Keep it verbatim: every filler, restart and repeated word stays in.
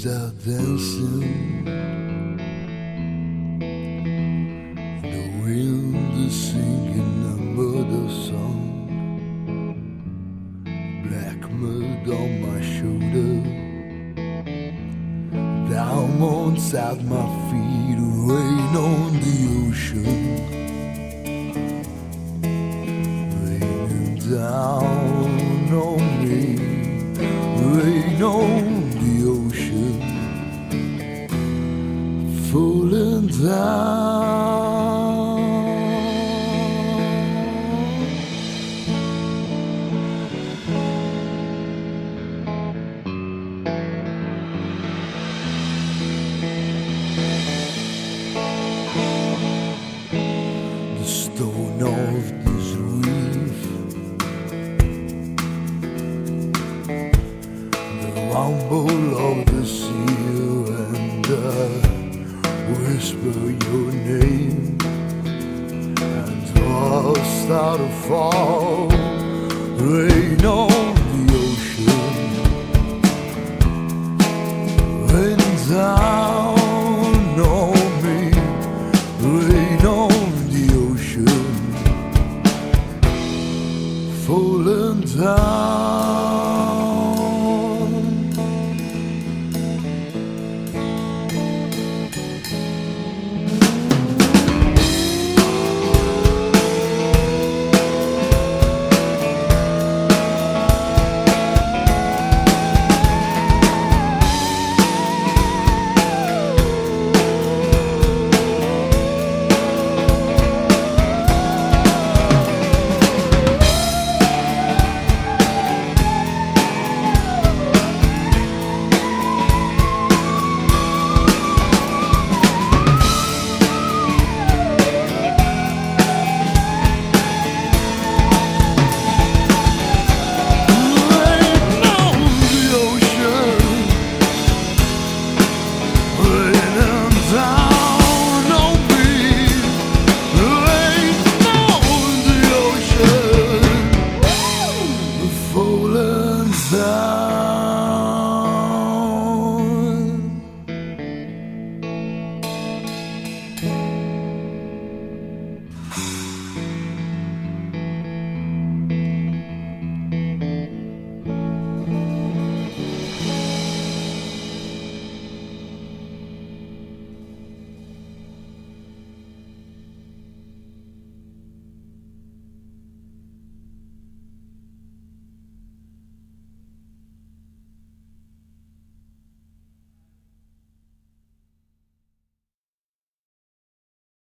are dancing, the wind is singing a murder song. Black mud on my shoulder, diamonds at my feet, rain on the ocean, raining down on me, rain on the ocean, falling down. The stone of this reef, the rumble of the sea, and I whisper your name, and walls start to fall, rain on the ocean, rain down on me, rain on the ocean, falling down. Falling down.